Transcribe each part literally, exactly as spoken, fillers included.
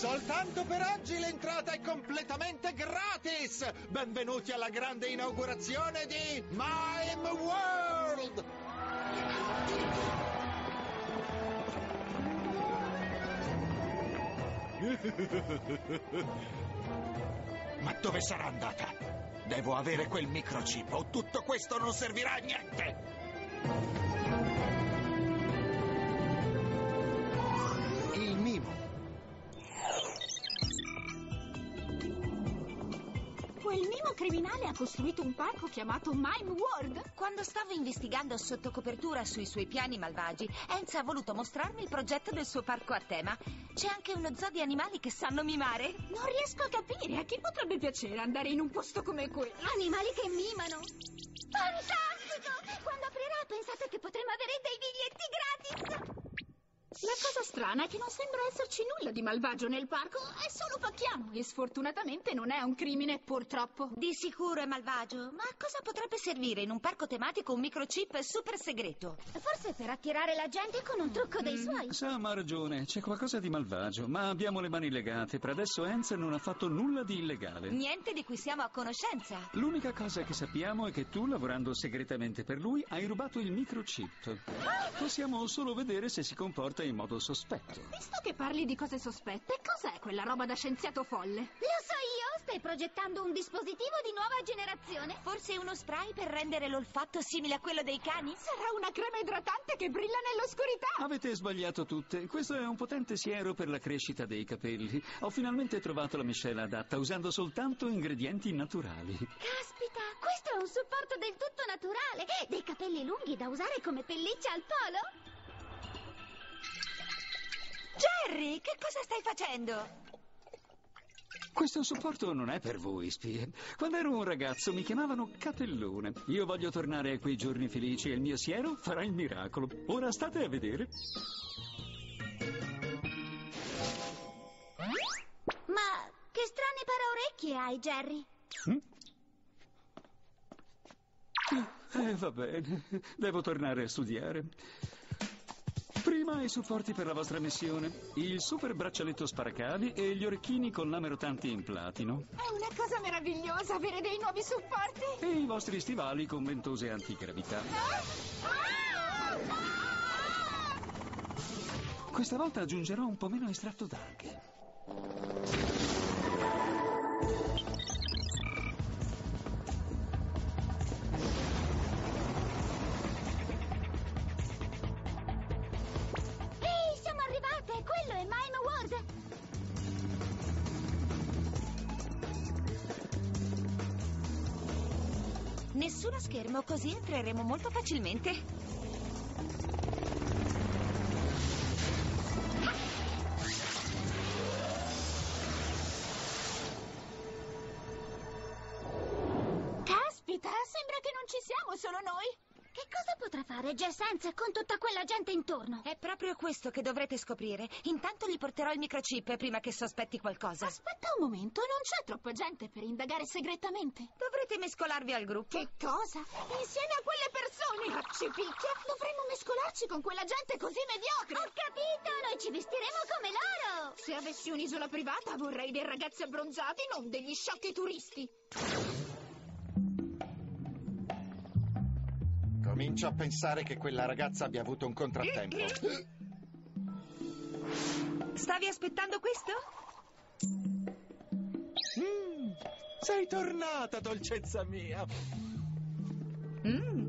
Soltanto per oggi l'entrata è completamente gratis! Benvenuti alla grande inaugurazione di Mime World! Ma dove sarà andata? Devo avere quel microchip o tutto questo non servirà a niente! Il mimo. Quel mimo criminale ha costruito un parco chiamato Mime World. Quando stavo investigando sotto copertura sui suoi piani malvagi, Enza ha voluto mostrarmi il progetto del suo parco a tema. C'è anche uno zoo di animali che sanno mimare. Non riesco a capire, a chi potrebbe piacere andare in un posto come quello? Animali che mimano. Fantastico! Quando aprirà pensate che potremo avere dei biglietti gratis? La cosa strana è che non sembra esserci nulla di malvagio nel parco, è solo pacchiano e sfortunatamente non è un crimine, purtroppo. Di sicuro è malvagio, ma a cosa potrebbe servire in un parco tematico un microchip super segreto? Forse per attirare la gente con un trucco dei suoi. Sam ha ragione, c'è qualcosa di malvagio, ma abbiamo le mani legate. Per adesso Enza non ha fatto nulla di illegale. Niente di cui siamo a conoscenza. L'unica cosa che sappiamo è che tu, lavorando segretamente per lui, hai rubato il microchip. Possiamo solo vedere se si comporta in modo sospetto. Visto che parli di cose sospette, cos'è quella roba da scienziato folle? Lo so io, stai progettando un dispositivo di nuova generazione. Forse uno spray per rendere l'olfatto simile a quello dei cani? Sarà una crema idratante che brilla nell'oscurità. Avete sbagliato tutte. Questo è un potente siero per la crescita dei capelli. Ho finalmente trovato la miscela adatta usando soltanto ingredienti naturali. Caspita, questo è un supporto del tutto naturale. Dei capelli lunghi da usare come pelliccia al polo. Jerry, che cosa stai facendo? Questo supporto non è per voi, spie. Quando ero un ragazzo mi chiamavano Catellone. Io voglio tornare a quei giorni felici e il mio siero farà il miracolo. Ora state a vedere. Ma che strane paraorecchie hai, Jerry? Mm? Eh, va bene. Devo tornare a studiare. Prima i supporti per la vostra missione, il super braccialetto sparacavi e gli orecchini con lame rotanti in platino. È una cosa meravigliosa avere dei nuovi supporti. E i vostri stivali con ventose antigravità. Questa volta aggiungerò un po' meno estratto d'alghe. Quello è Mime World. Nessuno schermo, così entreremo molto facilmente. Caspita, sembra che non ci siamo solo noi. Che cosa potrà fare Jess Enza con tutta quella gente intorno? È proprio questo che dovrete scoprire. Intanto gli porterò il microchip prima che sospetti qualcosa. Aspetta un momento, non c'è troppa gente per indagare segretamente. Dovrete mescolarvi al gruppo. Che cosa? Insieme a quelle persone? Accipicchia? Dovremmo mescolarci con quella gente così mediocre. Ho capito, noi ci vestiremo come loro. Se avessi un'isola privata vorrei dei ragazzi abbronzati, non degli sciocchi turisti. Comincio a pensare che quella ragazza abbia avuto un contrattempo. Stavi aspettando questo? Mm, sei tornata, dolcezza mia. Mm.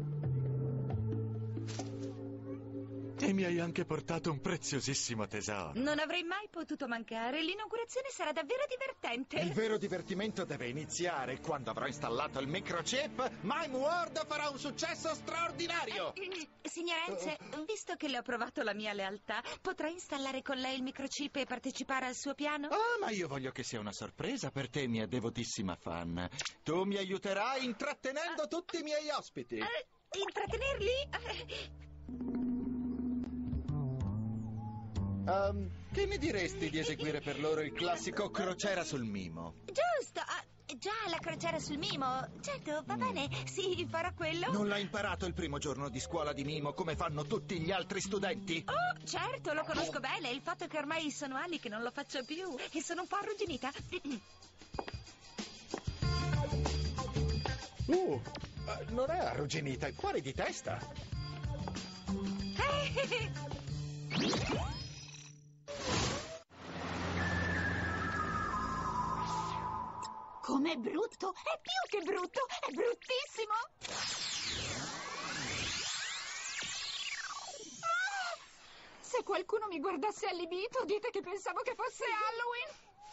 E mi hai anche portato un preziosissimo tesoro. Non avrei mai potuto mancare. L'inaugurazione sarà davvero divertente. Il vero divertimento deve iniziare quando avrò installato il microchip. Mime World farà un successo straordinario. Eh, signor Enze, visto che le ho provato la mia lealtà, potrà installare con lei il microchip e partecipare al suo piano? Ah, ma io voglio che sia una sorpresa per te, mia devotissima fan. Tu mi aiuterai intrattenendo ah. tutti i miei ospiti. Eh, intrattenerli? Um, che ne diresti di eseguire per loro il classico crociera sul mimo? Giusto! Uh, Eh, già, la crociera sul mimo. Certo, va bene. Sì, farò quello. Non l'ha imparato il primo giorno di scuola di mimo come fanno tutti gli altri studenti? Oh, certo, lo conosco bene. Il fatto è che ormai sono anni che non lo faccio più e sono un po' arrugginita. Uh, eh, non è arrugginita, è fuori di testa. Com'è brutto! È più che brutto! È bruttissimo! Ah! Se qualcuno mi guardasse allibito, dite che pensavo che fosse Halloween!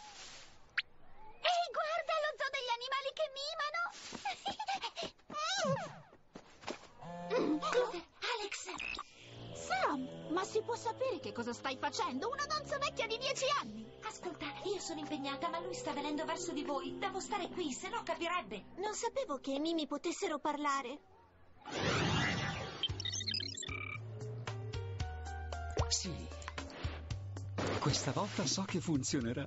Ehi, guarda lo zoo degli animali che mimano! Clover, Alex! Sam, ma si può sapere che cosa stai facendo? Una danza vecchia di dieci anni! Ascolta, io sono impegnata, ma lui sta venendo verso di voi. Devo stare qui, se no capirebbe. Non sapevo che i mimi potessero parlare. Sì. Questa volta so che funzionerà.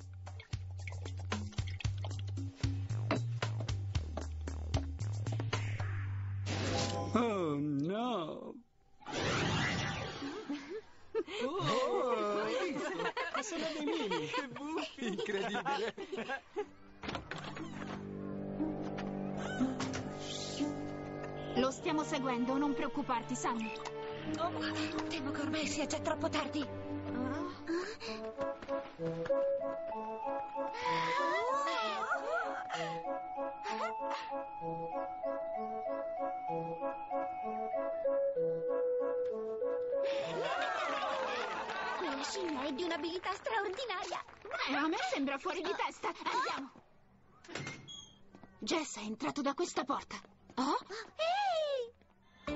Oh, no! Oh, hai visto? Sono dei mimi, che buffi, incredibile. Lo stiamo seguendo, non preoccuparti, Sam. Oh, temo che ormai sia già troppo tardi. Quella scimmia è di un'abilità straordinaria. Eh, a me sembra fuori di testa. Andiamo. Jess è entrato da questa porta. Oh? Ehi!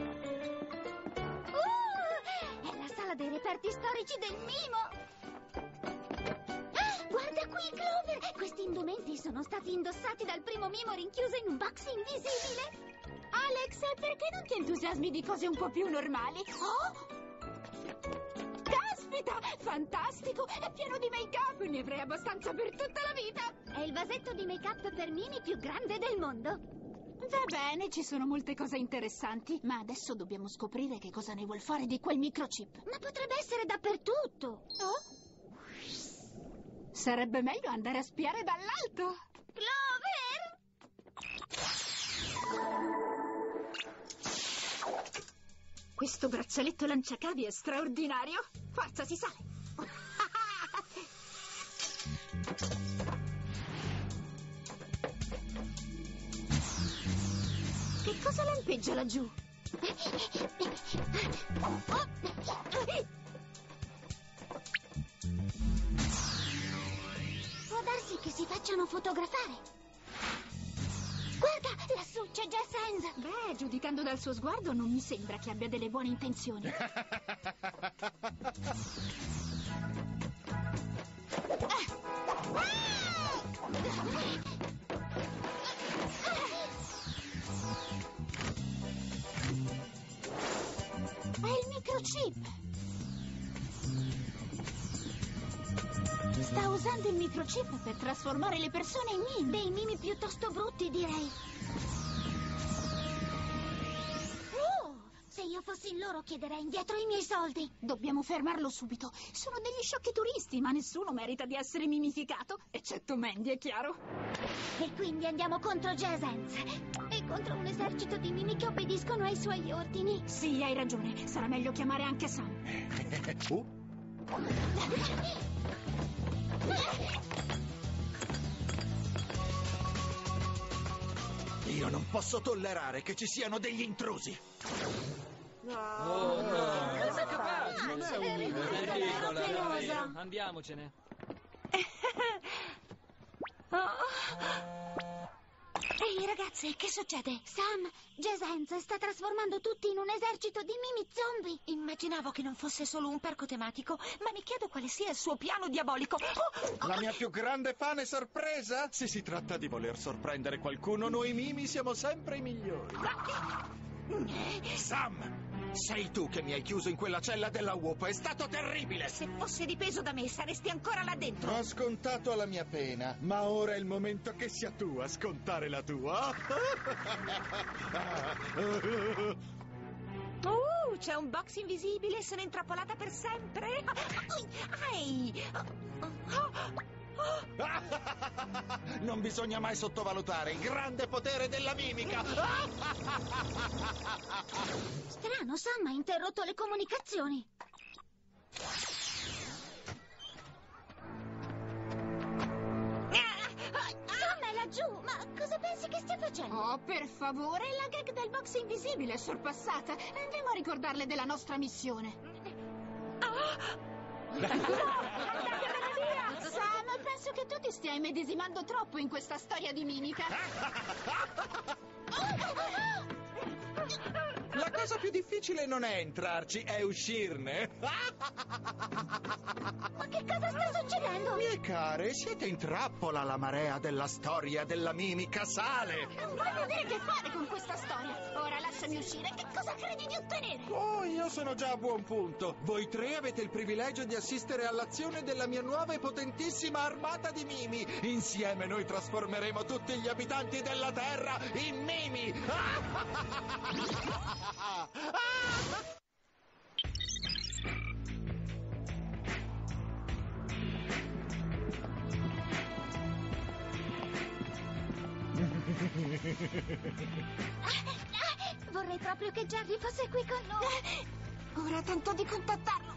Uh, è la sala dei reperti storici del mimo. Ah, guarda qui, Clover! Questi indumenti sono stati indossati dal primo mimo rinchiuso in un box invisibile. Alex, perché non ti entusiasmi di cose un po' più normali? Oh? Caspita, fantastico! È pieno di make-up, ne avrei abbastanza per tutta la vita! È il vasetto di make-up per mimi più grande del mondo. Va bene, ci sono molte cose interessanti, ma adesso dobbiamo scoprire che cosa ne vuol fare di quel microchip. Ma potrebbe essere dappertutto. Oh? Sarebbe meglio andare a spiare dall'alto. Clover! Questo braccialetto lanciacavi è straordinario. Forza, si sale. Che cosa lampeggia laggiù? Può darsi che si facciano fotografare. Guarda, lassù c'è Jess Hands. Beh, giudicando dal suo sguardo non mi sembra che abbia delle buone intenzioni. È il microchip. Sta usando il microchip per trasformare le persone in mimi. Dei mimi piuttosto brutti, direi. Oh, se io fossi loro chiederei indietro i miei soldi. Dobbiamo fermarlo subito. Sono degli sciocchi turisti, ma nessuno merita di essere mimificato, eccetto Mandy, è chiaro? E quindi andiamo contro Jazz Hands e contro un esercito di mimi che obbediscono ai suoi ordini. Sì, hai ragione. Sarà meglio chiamare anche Sam. uh. Io non posso tollerare che ci siano degli intrusi. Oh, no. Cosa fai? Non è un mimo, è ridicolo, penosa. Andiamocene. Oh. Ehi, ragazze, che succede? Sam, Jazz Hands sta trasformando tutti in un esercito di mimi zombie. Immaginavo che non fosse solo un parco tematico, ma mi chiedo quale sia il suo piano diabolico. Oh! La mia più grande fan è sorpresa? Se si tratta di voler sorprendere qualcuno, noi mimi siamo sempre i migliori. Sam, Sei tu che mi hai chiuso in quella cella della Whoop, è stato terribile! Se fosse dipeso da me, saresti ancora là dentro. Ho scontato la mia pena, ma ora è il momento che sia tu a scontare la tua. Uh, c'è un box invisibile e sono intrappolata per sempre. Ai! Non bisogna mai sottovalutare il grande potere della mimica. Strano, Sam ha interrotto le comunicazioni. Sam è laggiù, ma cosa pensi che stia facendo? Oh, per favore, la gag del box invisibile è sorpassata. Andiamo a ricordarle della nostra missione. Sam, penso che tu ti stia immedesimando troppo in questa storia di mimica. La cosa più difficile non è entrarci, è uscirne. Ma che cosa sta succedendo? Mie care, siete in trappola, la marea della storia della mimica sale. Non vuoi vedere che fare con questa storia? Ora lasciami uscire, che cosa credi di ottenere? Oh, io sono già a buon punto. Voi tre avete il privilegio di assistere all'azione della mia nuova e potentissima armata di mimi. Insieme noi trasformeremo tutti gli abitanti della Terra in mimi. Vorrei proprio che Jerry fosse qui con noi. Ora tento di contattarlo.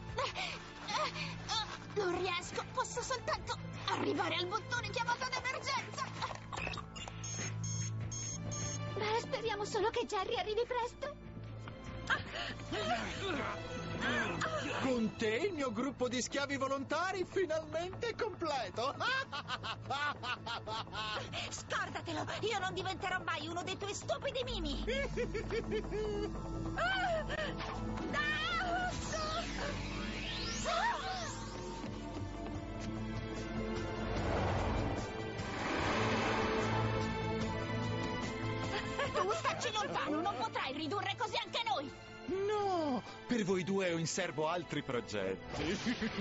Non riesco, posso soltanto arrivare al bottone chiamata d'emergenza. Beh, speriamo solo che Jerry arrivi presto. Con te il mio gruppo di schiavi volontari finalmente è completo. Scordatelo, io non diventerò mai uno dei tuoi stupidi mimi. Tu stacci lontano, non potrai ridurre così anche noi. No, per voi due ho in serbo altri progetti.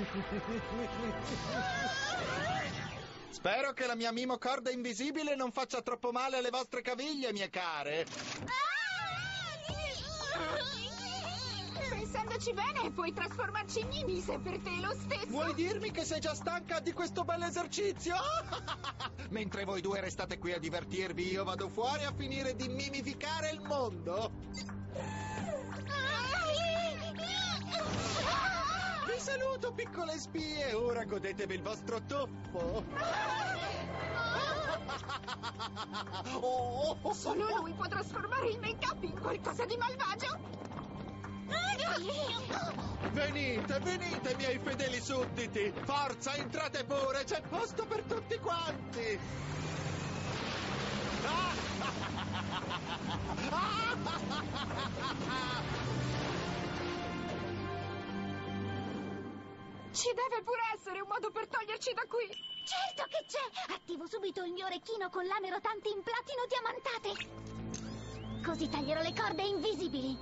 Spero che la mia mimo corda invisibile non faccia troppo male alle vostre caviglie, mie care. Pensandoci bene, puoi trasformarci in mimi se per te è lo stesso. Vuoi dirmi che sei già stanca di questo bell'esercizio? Mentre voi due restate qui a divertirvi, io vado fuori a finire di mimificare il mondo. Vi saluto, piccole spie. Ora godetevi il vostro tuffo. Oh. Solo lui può trasformare il make-up in qualcosa di malvagio. Venite, venite, miei fedeli sudditi. Forza, entrate pure, c'è posto per tutti quanti. Ci deve pure essere un modo per toglierci da qui. Certo che c'è! Attivo subito il mio orecchino con lame rotanti in platino diamantate. Così taglierò le corde invisibili.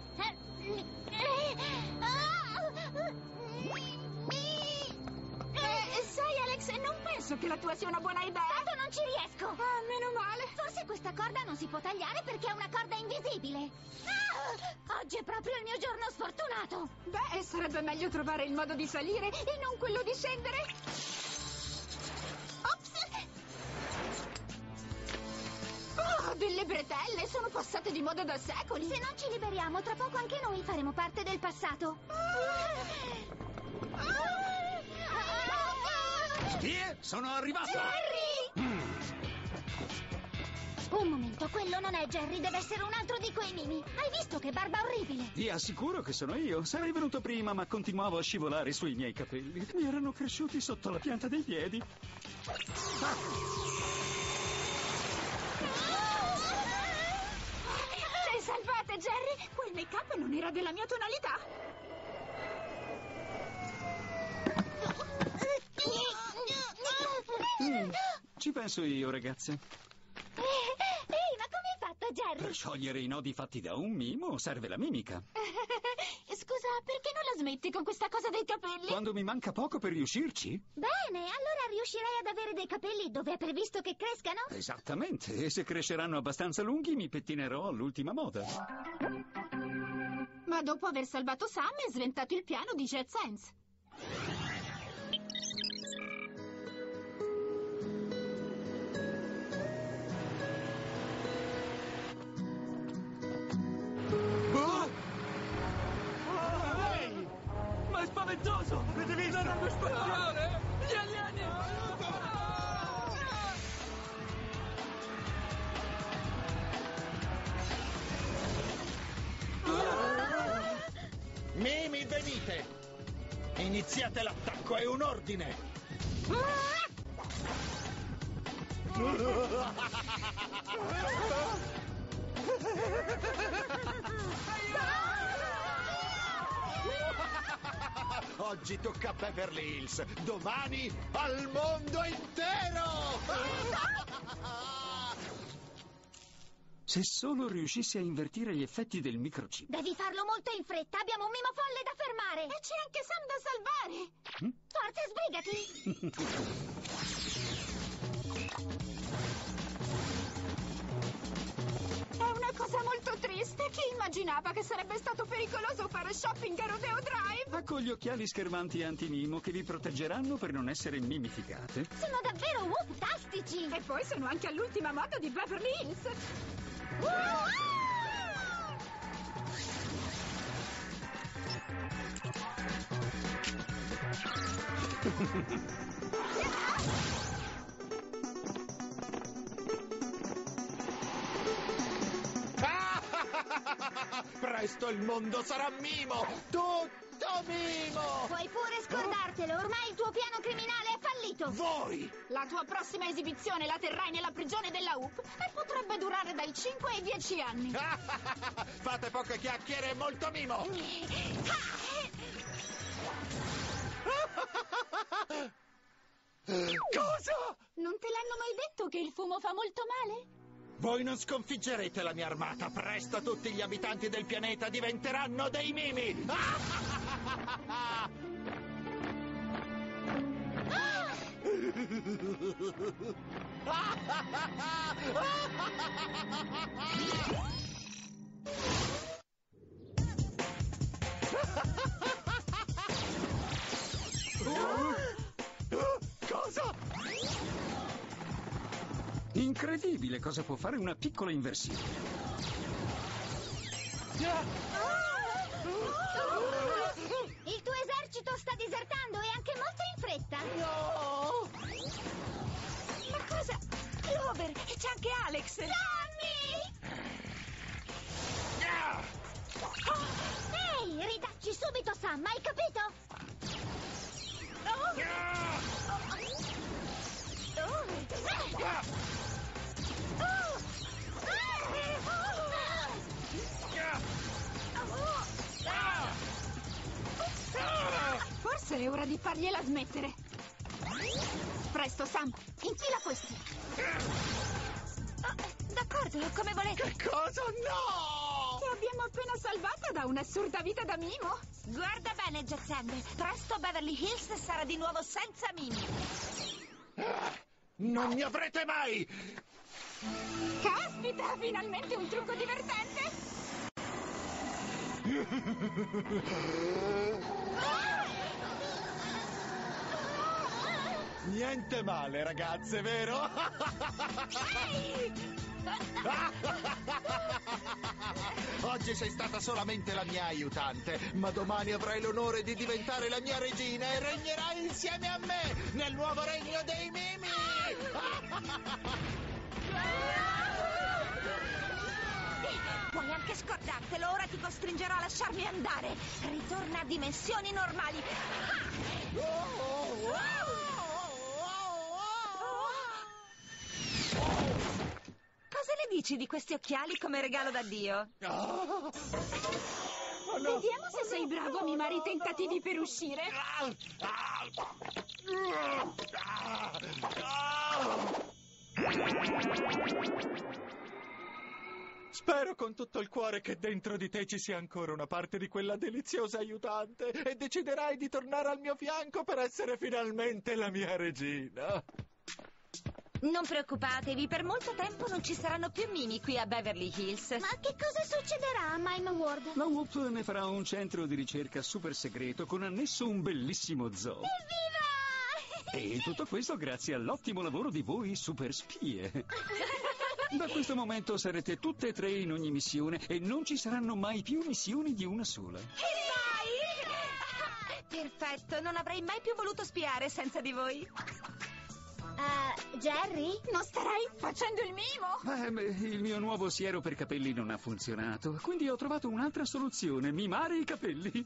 Eh, sai, Alex, non penso che la tua sia una buona idea. Tanto non ci riesco. Ah, meno male. Forse questa corda non si può tagliare perché è una corda invisibile. Ah! Oggi è proprio il mio giorno sfortunato. Beh, sarebbe meglio trovare il modo di salire e non quello di scendere. Ops! Oh, delle bretelle, sono passate di moda da secoli. Se non ci liberiamo, tra poco anche noi faremo parte del passato. Spie, sono arrivato! Jerry! Un momento, quello non è Jerry, deve essere un altro di quei mimi. Hai visto che barba orribile? Vi assicuro che sono io. Sarei venuto prima, ma continuavo a scivolare sui miei capelli. Mi erano cresciuti sotto la pianta dei piedi. Sei salvate, Jerry! Quel make-up non era della mia tonalità. Mm, ci penso io, ragazze. Ehi, ma come hai fatto, Jerry? Per sciogliere i nodi fatti da un mimo serve la mimica. perché non la smetti con questa cosa dei capelli? Quando mi manca poco per riuscirci? Bene, allora riuscirai ad avere dei capelli dove è previsto che crescano? Esattamente, e se cresceranno abbastanza lunghi mi pettinerò all'ultima moda. Ma dopo aver salvato Sam è sventato il piano di Jet Sense. Ma è spaventoso! Avete visto? La nave spaziale! Gli alieni! Mimi, venite! Iniziate l'attacco, è un ordine! Oggi tocca a Beverly Hills, domani al mondo intero! Se solo riuscissi a invertire gli effetti del microchip. Devi farlo molto in fretta, abbiamo un mimo folle da fermare. E c'è anche Sam da salvare! Hm? Forza, sbrigati! È una cosa molto triste. Chi immaginava che sarebbe stato pericoloso fare shopping a Rodeo Drive? Ecco gli occhiali schermanti anti-mimo che vi proteggeranno per non essere mimificate. Sono davvero whoop-tastici! E poi sono anche all'ultima moda di Beverly Hills. Presto il mondo sarà mimo! Tutto mimo! Puoi pure scordartelo, ormai il tuo piano criminale è fallito! Voi! La tua prossima esibizione la terrai nella prigione della U P e potrebbe durare dai cinque ai dieci anni. Fate poche chiacchiere e molto mimo! Cosa? Non te l'hanno mai detto che il fumo fa molto male? Voi non sconfiggerete la mia armata. Presto tutti gli abitanti del pianeta diventeranno dei mimi! Cosa? Incredibile cosa può fare una piccola inversione. Il tuo esercito sta disertando e anche molto in fretta. No! Ma cosa? Clover! E c'è anche Alex! Sammy! Ehi, ridacci subito Sam, hai capito? Forse è ora di fargliela smettere. Presto, Sam, infila questi. Oh, d'accordo, come volete. Che cosa? No! Ti abbiamo appena salvata da un'assurda vita da mimo. Guarda bene, Jet Sam. Presto Beverly Hills sarà di nuovo senza mimi. Non mi avrete mai! Caspita, finalmente un trucco divertente. Niente male, ragazze, vero? Oggi sei stata solamente la mia aiutante, ma domani avrai l'onore di diventare la mia regina e regnerai insieme a me nel nuovo regno dei mimi! Puoi anche scordartelo, ora ti costringerò a lasciarmi andare. Ritorna a dimensioni normali. Cosa le dici di questi occhiali come regalo d'addio? Oh, no. Vediamo se sei bravo a mimare i tentativi per uscire. Spero con tutto il cuore che dentro di te ci sia ancora una parte di quella deliziosa aiutante e deciderai di tornare al mio fianco per essere finalmente la mia regina. Non preoccupatevi, per molto tempo non ci saranno più Mimi qui a Beverly Hills. Ma che cosa succederà a Mime World? La W O P ne farà un centro di ricerca super segreto con annesso un bellissimo zoo. Evviva! E tutto questo grazie all'ottimo lavoro di voi super spie. Da questo momento sarete tutte e tre in ogni missione e non ci saranno mai più missioni di una sola. E dai! Perfetto, non avrei mai più voluto spiare senza di voi. Uh, Jerry? Non starai facendo il mimo? Eh, beh, il mio nuovo siero per capelli non ha funzionato, quindi ho trovato un'altra soluzione, mimare i capelli.